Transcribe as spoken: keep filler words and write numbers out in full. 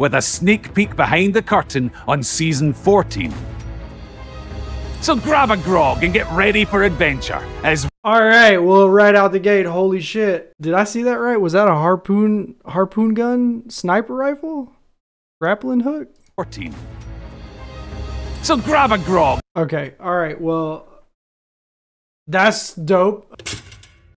with a sneak peek behind the curtain on season fourteen. So grab a grog and get ready for adventure as... Alright, well, right out the gate, holy shit. Did I see that right? Was that a harpoon harpoon gun sniper rifle? Grappling hook? fourteen. So grab a grog. Okay, alright, well, that's dope.